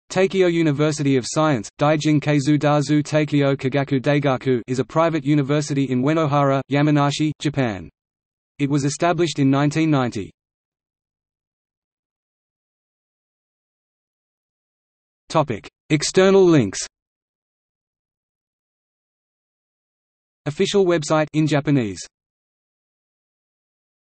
Teikyo University of Science, Daijin Keizu Dazu Teikyo Kagaku Daigaku is a private university in Uenohara, Yamanashi, Japan. It was established in 1990. External links. Official website in Japanese.